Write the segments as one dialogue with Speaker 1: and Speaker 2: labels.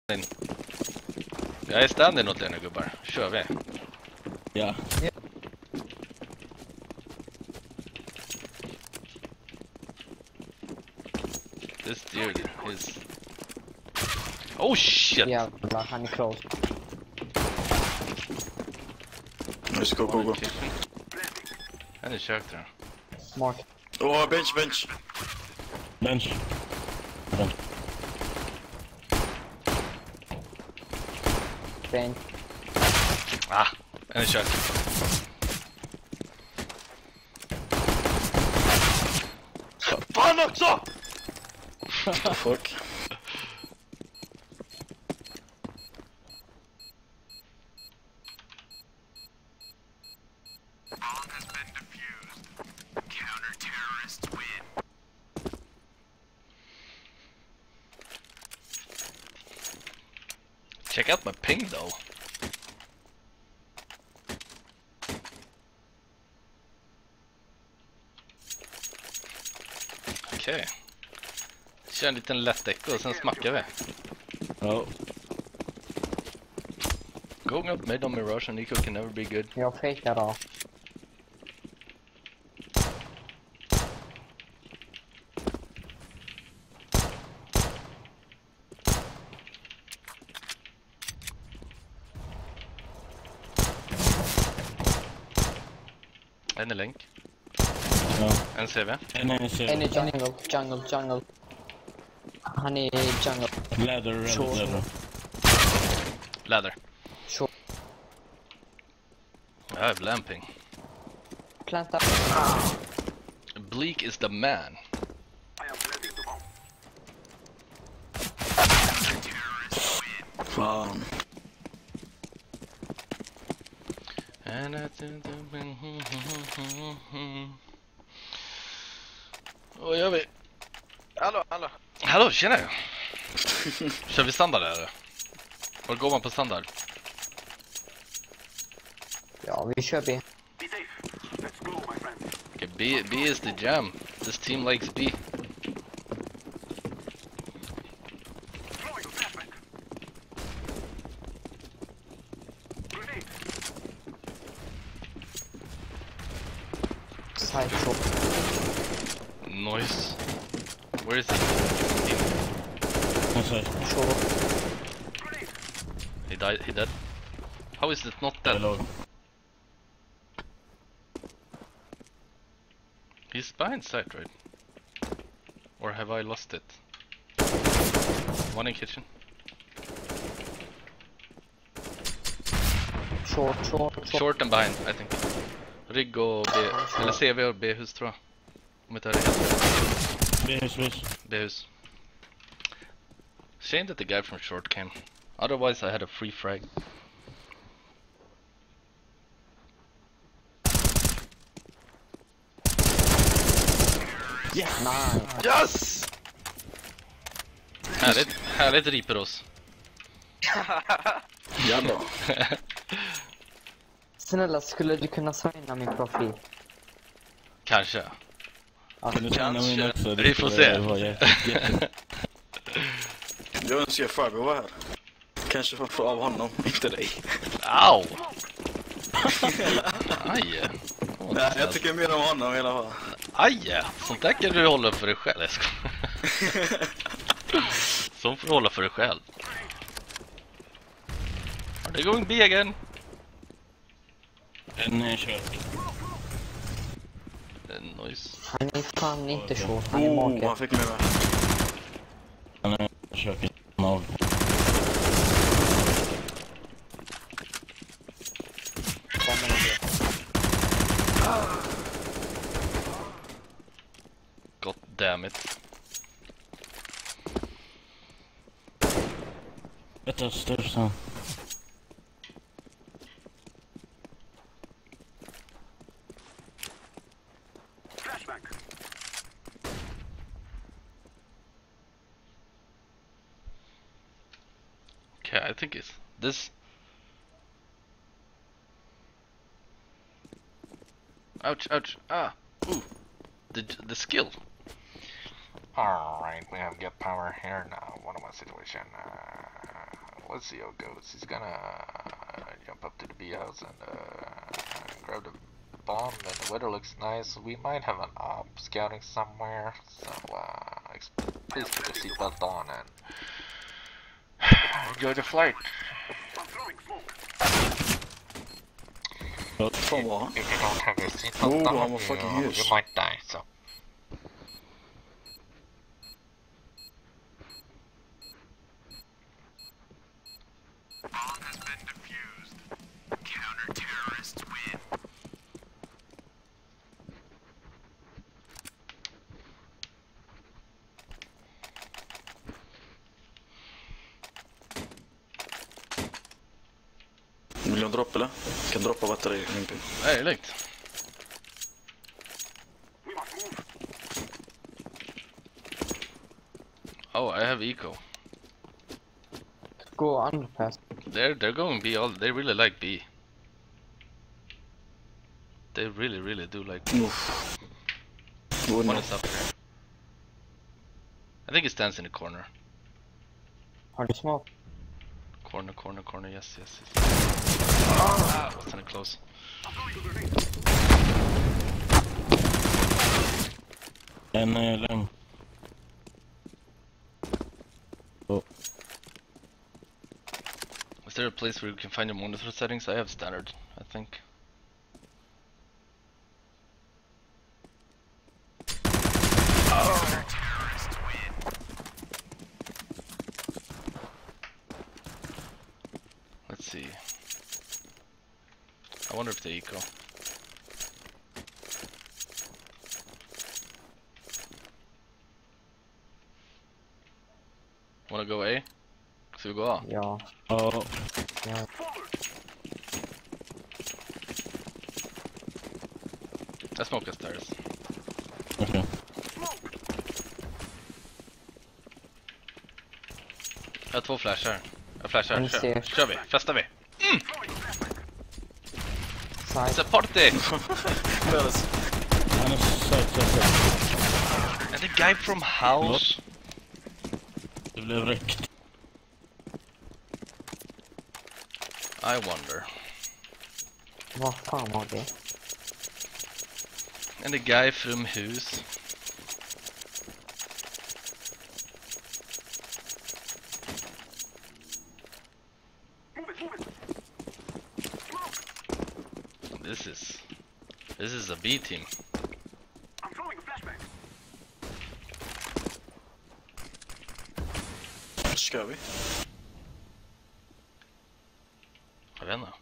Speaker 1: Jag är standing åt er nu, gubbar. Kör vi.
Speaker 2: Ja.
Speaker 1: This dude is... Oh shit!
Speaker 3: Jävlar, han är close.
Speaker 4: Let's go.
Speaker 1: Han är kök tror jag.
Speaker 3: Mark.
Speaker 4: Oh, bench.
Speaker 2: Bench.
Speaker 3: Bench.
Speaker 1: Ah, han är kök. Fan också!
Speaker 4: What the fuck?
Speaker 1: Check out my ping though. Okej. Kör en liten lätt echo och sen smackar vi.
Speaker 2: Ja.
Speaker 1: Going up mid on Mirage and Nico can never be good.
Speaker 3: Jag fejkar då.
Speaker 1: En är länk.
Speaker 2: Ja.
Speaker 1: En CV.
Speaker 2: En är
Speaker 3: En är jungle. Han är jungle.
Speaker 2: Ladder.
Speaker 1: Ladder.
Speaker 3: Sure.
Speaker 1: Jag är lamping.
Speaker 3: Planta.
Speaker 1: Bleak is the man.
Speaker 4: Fan.
Speaker 1: Vad gör vi? Hallå, tjena! Kör vi standard eller? Var går man på standard?
Speaker 3: Ja, vi kör B.
Speaker 1: Okay, B is the jam. This team likes B.
Speaker 3: Side shot.
Speaker 1: Noise. Where is he?
Speaker 3: Short.
Speaker 1: He died. He dead. How is it not dead?
Speaker 2: Hello.
Speaker 1: He's behind side, right? Or have I lost it? One in kitchen. Short and behind, I think. Rigg och B, eller CV och B-hus tror jag. Om inte är helt. B-hus. Shame that the guy from short came. Otherwise I had a free frag.
Speaker 3: Yeah. Nice.
Speaker 1: Yes! Härligt Riperos.
Speaker 4: Jävlar.
Speaker 3: Snälla, skulle du kunna signa min profil?
Speaker 1: Kanske.
Speaker 2: Kan du träna min också?
Speaker 1: Vi får se.
Speaker 4: Jag önskar Fargo var här. Kanske få av honom, inte dig.
Speaker 1: Au! Aj!
Speaker 4: Nej, jag tycker mer om honom i alla fall.
Speaker 1: Aj! Sånt där kan du hålla för dig själv. Jag skojar. Sånt får du hålla för dig själv. Are they going B again?
Speaker 2: En är kök.
Speaker 1: Nice.
Speaker 3: Han är fan inte short, han är make.
Speaker 4: Han fick mig med.
Speaker 2: Han är köket. Av.
Speaker 1: God damn it.
Speaker 2: Vänta, största.
Speaker 1: Okay, I think it's this. Ouch, ouch. Ah. Ooh. The skill. Alright, we have get power here now. What am I situation? let's see how it goes. He's gonna jump up to the B house and grab the bomb, and the weather looks nice. We might have an op scouting somewhere, so please put your seatbelt on and enjoy the flight.
Speaker 4: Fan var han?
Speaker 1: If you don't have your seatbelt on,
Speaker 4: han var fucking
Speaker 1: you
Speaker 4: ljus.
Speaker 1: might die, so.
Speaker 4: Vill du droppa eller? Kan droppa batteri.
Speaker 1: Nej, det är lugnt. Oh, I have eco.
Speaker 3: Go underpass.
Speaker 1: They're going B. They really like B. They really do like B. One is up here. I think he stands in the corner.
Speaker 3: Har du smoke?
Speaker 1: Corner. Yes. Ah, was kind of close.
Speaker 2: En Oh.
Speaker 1: Is there a place where you can find your monitor settings? I have standard, I think. Let's see. I wonder if they eco. Wanna go A? Ska vi gå A?
Speaker 3: Ja.
Speaker 2: Oh.
Speaker 3: Ja.
Speaker 1: I smoke stairs.
Speaker 2: Okay.
Speaker 1: Jag har 2 flashar. Jag flashar.
Speaker 3: En ser.
Speaker 1: Kör vi. Festar vi.
Speaker 3: Side.
Speaker 1: It's a party!
Speaker 2: Han är side.
Speaker 1: And the guy from house.
Speaker 2: Det blev räckt.
Speaker 1: I wonder.
Speaker 3: Vad fan var det?
Speaker 1: And the guy from hus. This is a B team.
Speaker 5: I'm throwing a flashback.
Speaker 4: Ska vi?
Speaker 1: Jag vet inte.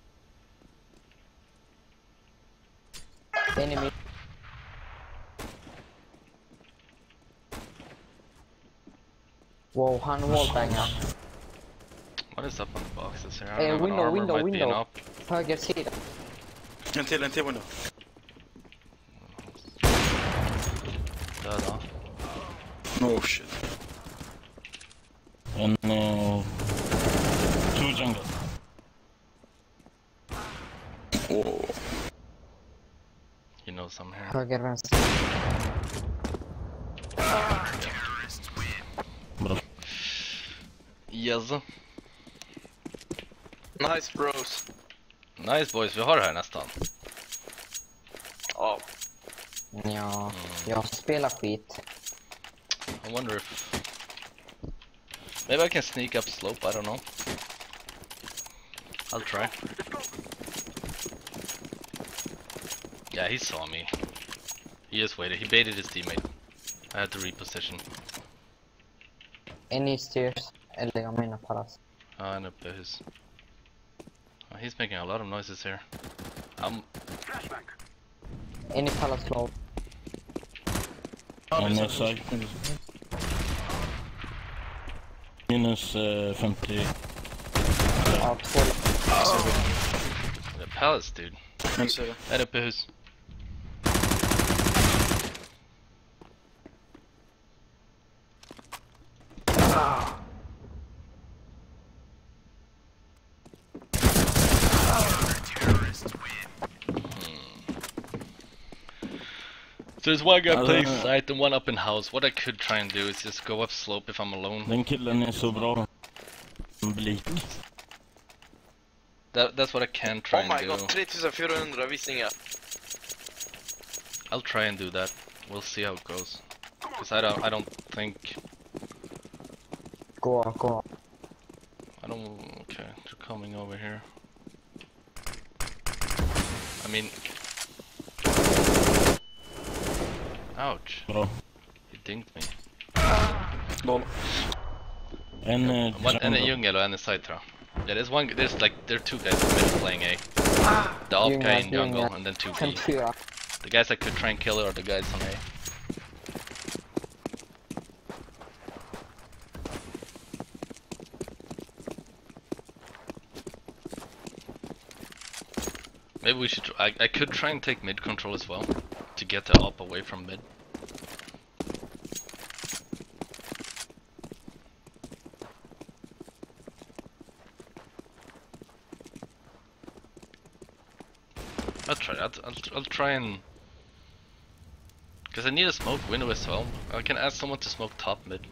Speaker 3: Enemy. Wow, han wallbangar.
Speaker 1: What is up on the boxes here? I
Speaker 3: Hey,
Speaker 1: don't know,
Speaker 3: window,
Speaker 1: armor
Speaker 3: window,
Speaker 1: might be an
Speaker 3: window.
Speaker 1: op.
Speaker 3: Höger sida.
Speaker 4: En till window.
Speaker 1: Döda.
Speaker 4: No shit.
Speaker 2: En 2 jungle.
Speaker 4: Oh.
Speaker 1: You know some here.
Speaker 3: Höger vänster.
Speaker 2: Bra.
Speaker 1: Yes.
Speaker 6: Nice bros.
Speaker 1: Nice boys, vi har det här nästan.
Speaker 6: Ja.
Speaker 3: Ja, jag spelar skit.
Speaker 1: I wonder if... Maybe I can sneak up slope, I don't know. I'll try. Yeah, he saw me. He just waited. He baited his teammate. I had to reposition.
Speaker 3: Any stairs. Eller jag menar palas.
Speaker 1: And up his. He's making a lot of noises here.
Speaker 5: Flashback.
Speaker 3: Any palas close.
Speaker 2: En side. Minus 50.
Speaker 3: Ja, 2.
Speaker 1: The palace, dude.
Speaker 4: En sida.
Speaker 1: Head up his. So there's one guy playing site and one up in house. What I could try and do is just go up slope if I'm alone.
Speaker 2: Den killen är så bra. Bleak.
Speaker 6: That's what I can try
Speaker 7: Oh
Speaker 6: and
Speaker 7: my
Speaker 6: do.
Speaker 7: god, 3400 visningar.
Speaker 6: I'll try and do that. We'll see how it goes. Cause I don't think
Speaker 3: Gå, gå.
Speaker 6: I don't. Okay, they're coming over here. I mean, ouch!
Speaker 2: Bra.
Speaker 6: He dinked me.
Speaker 4: Boll.
Speaker 2: En
Speaker 6: One in the
Speaker 2: jungle.
Speaker 6: jungle and the side throw. Yeah, there's one. There's like there are two guys in the middle playing A. The op guy in jungle and then two B.
Speaker 3: 54.
Speaker 6: The guys that could try and kill it are the guys on A. Maybe we should. I could try and take mid control as well to get the op away from mid. I'll try. I'll try and. Because I need a smoke window as well. I can ask someone to smoke top mid.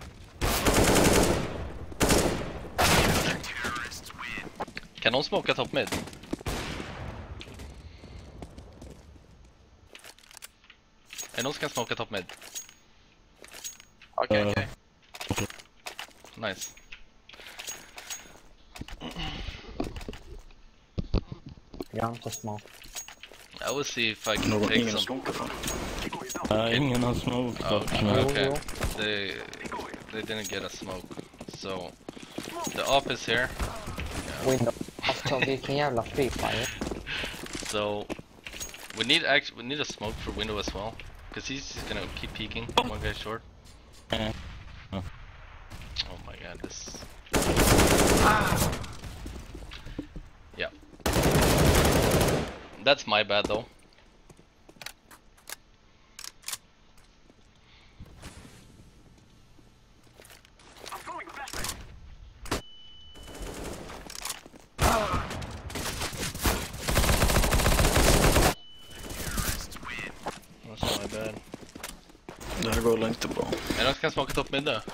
Speaker 6: Kan de smoka top mid? Är någon som kan smoka top mid?
Speaker 7: Okej, okej.
Speaker 6: Nice.
Speaker 3: Jag har inte smak.
Speaker 6: I will see if I can
Speaker 4: Någon,
Speaker 6: take
Speaker 4: ingen
Speaker 6: some.
Speaker 4: smokar fan.
Speaker 2: Ingen har smoke
Speaker 6: Oh,
Speaker 2: dock.
Speaker 6: okay.
Speaker 3: Jo,
Speaker 6: They didn't get a smoke. So the op is here.
Speaker 3: Window. Alltså vilken jävla free fire.
Speaker 6: So we need a smoke for window as well. Because he's just gonna keep peeking. One guy short.
Speaker 2: Eh.
Speaker 6: Oh my god, this. Yeah. That's my bad though.
Speaker 5: I'm throwing a flashbang.
Speaker 6: That's my bad.
Speaker 4: Det här går inte bra.
Speaker 6: Är det någon som kan smaka top mid då?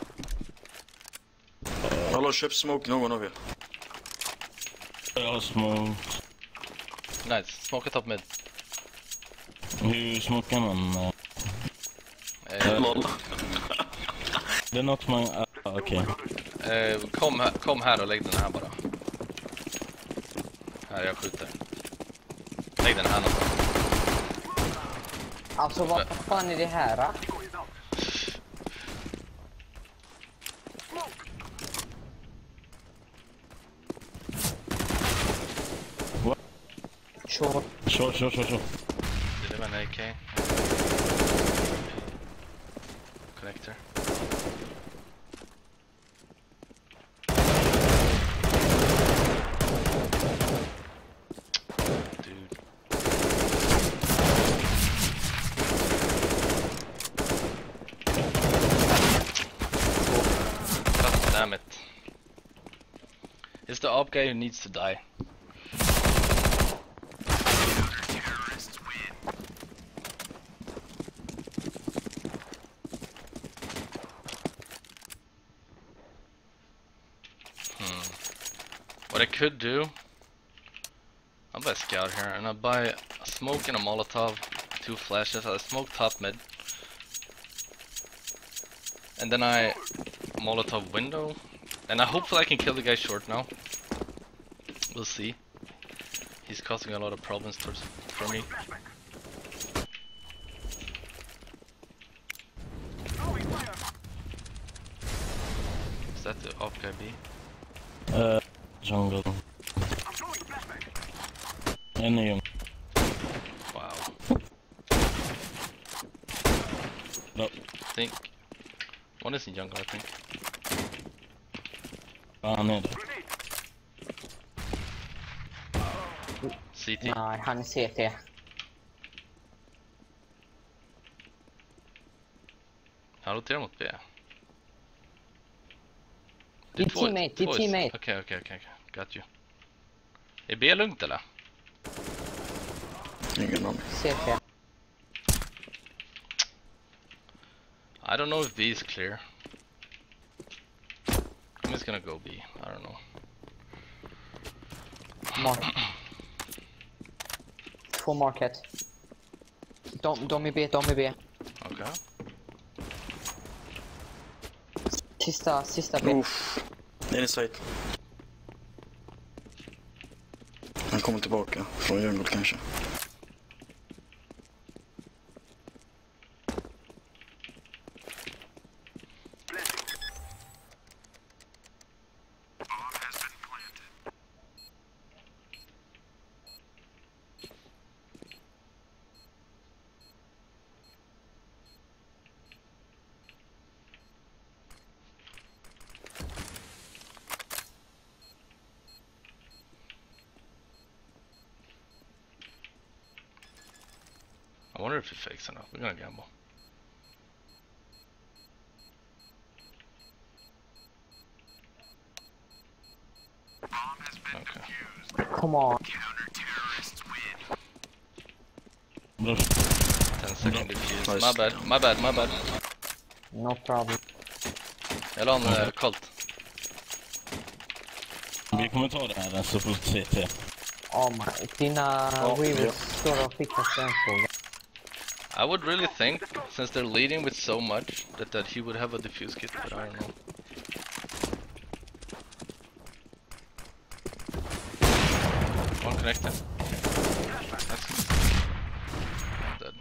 Speaker 4: Hallå, köp smoke någon av er.
Speaker 2: Jag har smoke.
Speaker 6: Nice, smaka top mid.
Speaker 2: Hur smokar man?
Speaker 4: Lol.
Speaker 2: Det är något man... okej.
Speaker 6: Kom här och lägg den här bara. Här, jag skjuter. Lägg den här någonstans.
Speaker 3: Alltså vad fan är det här? Då? Short.
Speaker 2: Short.
Speaker 6: Did it have an AK? Connector. Dude. God damn it. It's the op guy who needs to die. What I could do, I'll buy a scout here and I'll buy a smoke and a Molotov, 2 flashes, I'll smoke top mid. And then I Molotov window. And I hopefully I can kill the guy short now. We'll see. He's causing a lot of problems for me. Is that the op guy B?
Speaker 2: Jungle.
Speaker 5: I'm throwing a flashbang.
Speaker 2: En i jungle.
Speaker 6: Wow.
Speaker 2: No.
Speaker 6: I think one is in jungle, I think.
Speaker 2: Han är det.
Speaker 6: CT.
Speaker 3: Nej, han är CT.
Speaker 6: Han roterar mot B.
Speaker 3: Din teammate.
Speaker 6: Okej. Got you. Är B lugnt eller?
Speaker 4: Ingen aning.
Speaker 3: CT.
Speaker 6: I don't know if B is clear. I'm just gonna go B. I don't know.
Speaker 3: Mark. Full market. Don't me B.
Speaker 6: Okay.
Speaker 3: Sista B.
Speaker 4: Uff. Det är en site. Han kommer tillbaka från jungle kanske.
Speaker 6: I wonder if it fakes enough. We're gonna gamble. Okay.
Speaker 3: Come on.
Speaker 6: 10 second defuse.
Speaker 4: Nice.
Speaker 6: My bad.
Speaker 3: No problem.
Speaker 6: Jag la en Colt.
Speaker 2: Vi kommer ta det här så får vi se till.
Speaker 3: Oh my. Dina weavers står och skickar stenskog.
Speaker 6: I would really think, since they're leading with so much, that he would have a defuse kit, but I don't know. One connected. That's I'm dead.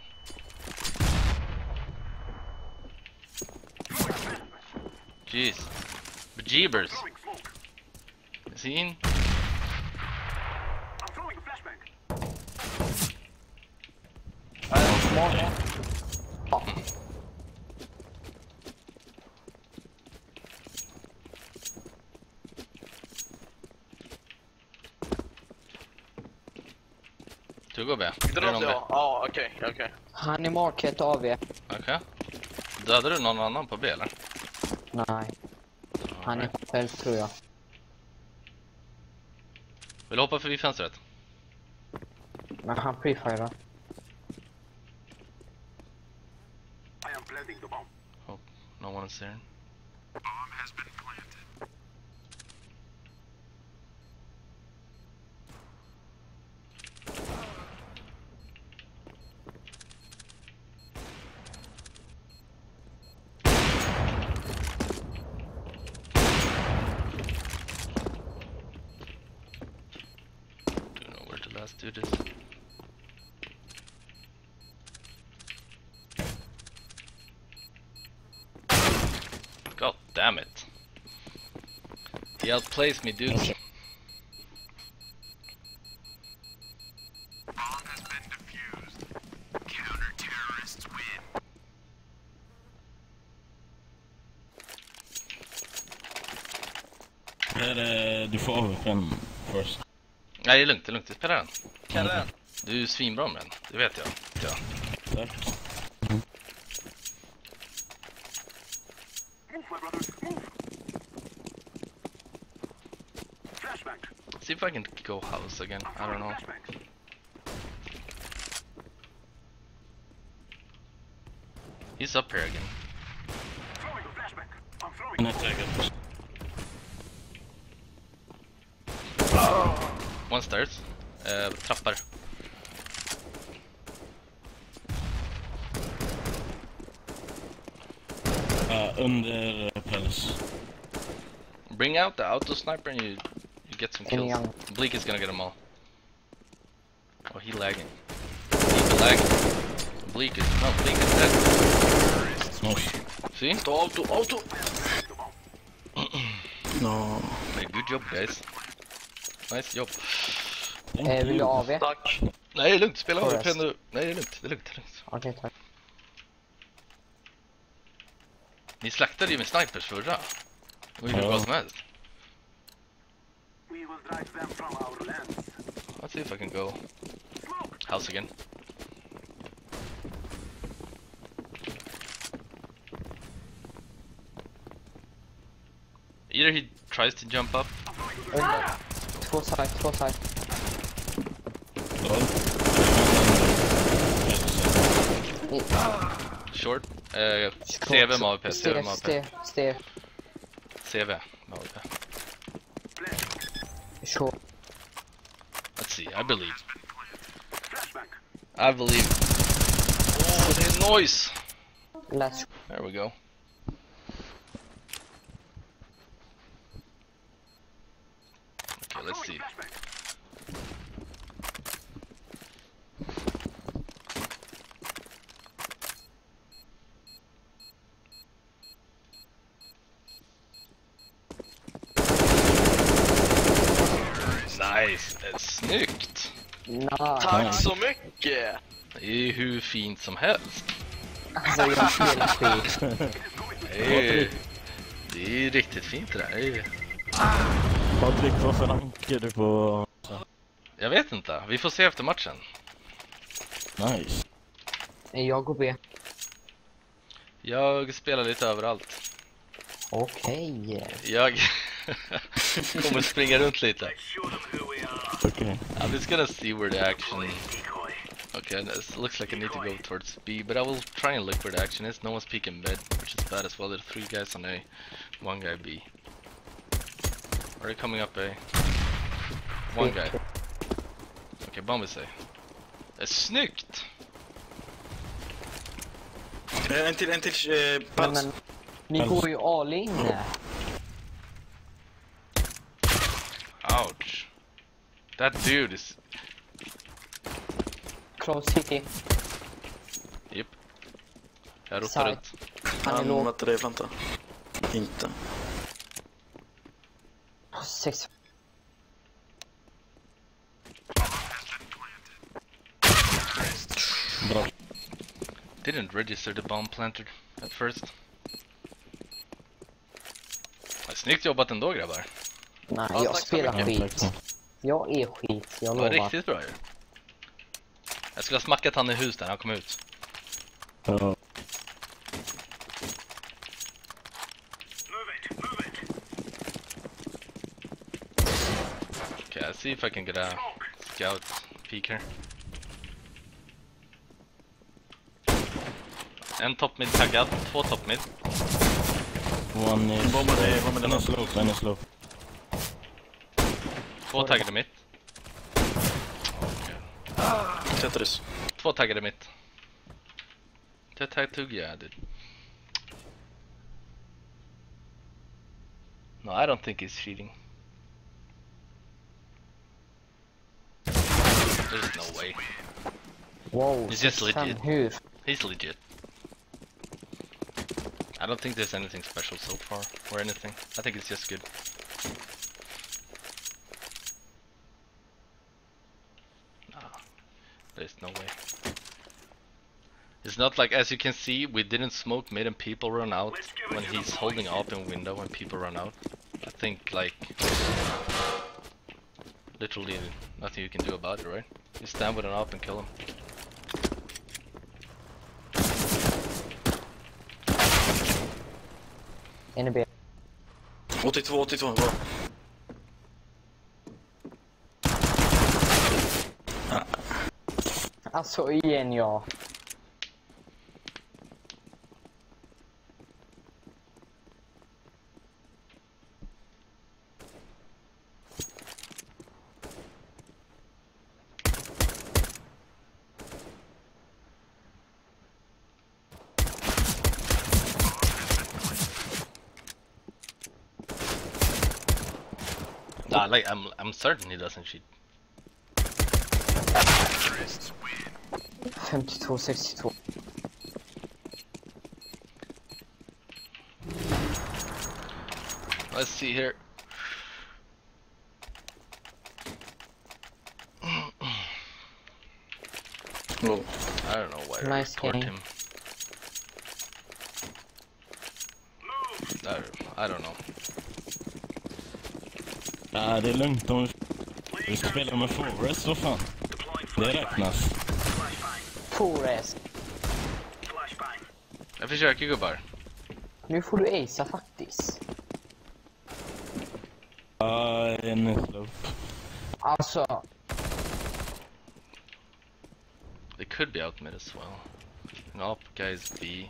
Speaker 6: Jeez. Bejeebers. Is he in?
Speaker 5: I'm throwing a flashbang.
Speaker 6: Du går B.
Speaker 7: Drar jag? Ja, okej.
Speaker 3: Han är market AV.
Speaker 6: Okej. Dödade du någon annan på B eller?
Speaker 3: Nej. Han är själv tror jag.
Speaker 6: Vill du hoppa förbi fönstret?
Speaker 3: Men han prefirar.
Speaker 5: I am planting the bomb.
Speaker 6: Hope no one's there.
Speaker 5: Bomb has been planted.
Speaker 6: Don't know where the last dude is. God damn it. He outplays me, dude.
Speaker 5: Bomb has been defused. Counter-terrorists win.
Speaker 2: Du får AWP'n först.
Speaker 6: Nej, det är lugnt. Vi spelar den.
Speaker 7: Kan den?
Speaker 6: Du är svinbra med den, det vet jag. Ja.
Speaker 2: Tack.
Speaker 5: Move, my brothers, move. Flashbang.
Speaker 6: See if I can go house again. I don't know.
Speaker 5: Flashbang.
Speaker 6: He's up here again.
Speaker 5: Throwing a flashbang. I'm throwing.
Speaker 2: Han är säkert.
Speaker 6: One stairs. Trappar.
Speaker 2: Under päls.
Speaker 6: Bring out the auto sniper and you get some kills.
Speaker 3: Young.
Speaker 6: Bleak is gonna get them all. Oh, he lagging. He's lagging. Bleak is dead.
Speaker 2: Smash.
Speaker 6: See?
Speaker 4: Auto! No.
Speaker 6: Hey, good job guys. Nice job.
Speaker 3: Vill du AV?
Speaker 7: Tack.
Speaker 6: Nej, det är lugnt. Spela
Speaker 3: VODS.
Speaker 6: av nu. Nej, det är lugnt.
Speaker 3: Okej, tack.
Speaker 6: Ni slaktade ju med snipers förra. Det var ju hur bra som helst.
Speaker 5: We will drive them from our lands.
Speaker 6: Let's see if I can go house again. Either he tries to jump up.
Speaker 3: Två side.
Speaker 6: Short. CV med AWP.
Speaker 3: Steer.
Speaker 6: CV med AWP.
Speaker 3: Short.
Speaker 6: Let's see, I believe.
Speaker 5: Flashback.
Speaker 6: I believe. Oh, there's noise!
Speaker 3: Last.
Speaker 6: There we go. Okay, let's see.
Speaker 5: Flashback.
Speaker 6: Nice, det är snyggt!
Speaker 3: Nice.
Speaker 7: Tack så mycket!
Speaker 6: Det är hur fint som helst.
Speaker 3: Alltså jag spelar skit.
Speaker 6: Det är riktigt fint det där.
Speaker 2: Patrik, varför rankar du på...
Speaker 6: Jag vet inte, vi får se efter matchen.
Speaker 2: Nice.
Speaker 3: Jag går B.
Speaker 6: Jag spelar lite överallt.
Speaker 3: Okej.
Speaker 6: Jag kommer springa runt lite.
Speaker 5: Show them who we are.
Speaker 2: Okej.
Speaker 6: I'm just gonna see where the action...
Speaker 5: Decoy.
Speaker 6: Okay, it looks like I need to go towards B, but I will try and look where the action is. No one's peeking mid, which is bad as well. There are 3 guys on A, 1 guy B. Are they coming up A? 1 guy. Okay, bomb is A. Det är snyggt!
Speaker 4: En till
Speaker 3: Men,
Speaker 4: pass.
Speaker 3: ni går ju all in.
Speaker 6: Ouch. That dude is...
Speaker 3: Close city.
Speaker 6: Yep. Jag rotar
Speaker 3: Side.
Speaker 6: runt.
Speaker 3: Han är
Speaker 4: Han
Speaker 3: låg.
Speaker 4: mötte det, vänta. Inte.
Speaker 3: 6.
Speaker 2: Bra.
Speaker 6: Didn't register the bomb planted at first. Snyggt jobbat ändå, grabbar.
Speaker 3: Nej,
Speaker 7: Ja,
Speaker 3: jag
Speaker 7: tack så
Speaker 3: spelar
Speaker 7: mycket.
Speaker 3: skit. Jag är skit, jag
Speaker 6: Det var
Speaker 3: lovar.
Speaker 6: riktigt bra ju. Jag skulle ha smackat han i hus där han kom ut.
Speaker 2: Ja.
Speaker 5: Move it. Move it.
Speaker 6: Okay, I'll see if I can get a scout peek here. En top mid taggad, 2 top mid.
Speaker 2: One is...
Speaker 4: Bombar det, bombar
Speaker 2: Den
Speaker 4: det.
Speaker 2: är slow, den är slow.
Speaker 6: 2 taggade mitt.
Speaker 4: Tetris.
Speaker 6: 2 taggade mitt. Det tag tog jag, dude. No, I don't think he's cheating. There's no way.
Speaker 3: Wow,
Speaker 6: It's just
Speaker 3: 65
Speaker 6: legit.
Speaker 3: hus.
Speaker 6: He's legit. I don't think there's anything special so far, or anything. I think it's just good. Nah, there's no way. It's not like, as you can see, we didn't smoke mid and people run out when he's holding up in window and people run out. I think, like, literally nothing you can do about it, right? You stand with an up and kill him.
Speaker 3: En i B.
Speaker 4: 82, bra.
Speaker 3: Alltså igen ja.
Speaker 6: Nah, like, I'm certain he doesn't cheat.
Speaker 3: 52-62.
Speaker 6: Let's see here.
Speaker 4: Low.
Speaker 6: I don't know why I
Speaker 3: Nice
Speaker 6: report
Speaker 3: game.
Speaker 6: him. I don't know.
Speaker 2: Ja, det är lugnt om vi spelar med FOREST, vad fan. Det räknas.
Speaker 3: FOREST.
Speaker 5: Flashbang.
Speaker 6: Jag försöker gubbar.
Speaker 3: Nu får du acea faktiskt.
Speaker 2: Ja, en är slow.
Speaker 3: Alltså,
Speaker 6: They could be out mid as well. Nope, guys B.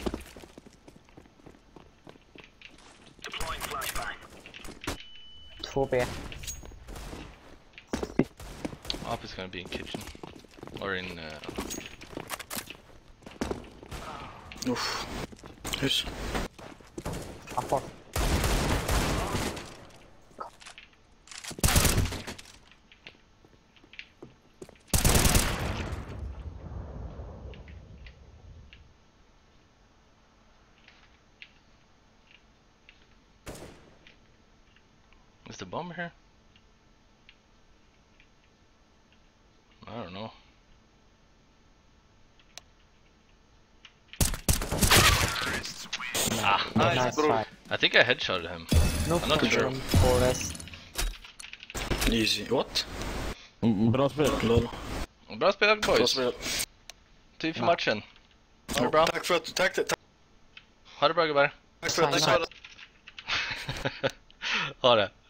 Speaker 5: Deploying flashbang.
Speaker 3: 2B.
Speaker 6: Op is gonna be in kitchen. Or in
Speaker 4: Uff. Hus.
Speaker 3: Apport.
Speaker 6: Is the bomber here? I don't know. Ah,
Speaker 3: Nice try.
Speaker 6: I think I headshotted him.
Speaker 3: No
Speaker 6: I'm not sure.
Speaker 3: problem for us.
Speaker 4: Easy. What?
Speaker 2: Bra spel.
Speaker 4: Lol.
Speaker 6: Bra spelat
Speaker 4: Bra
Speaker 6: boys.
Speaker 4: spel.
Speaker 6: Tid för matchen. Ha det bra.
Speaker 4: Tack för att tack.
Speaker 6: Ha det bra gubbar.
Speaker 4: Tack för att
Speaker 3: Sign up.
Speaker 6: Ha det.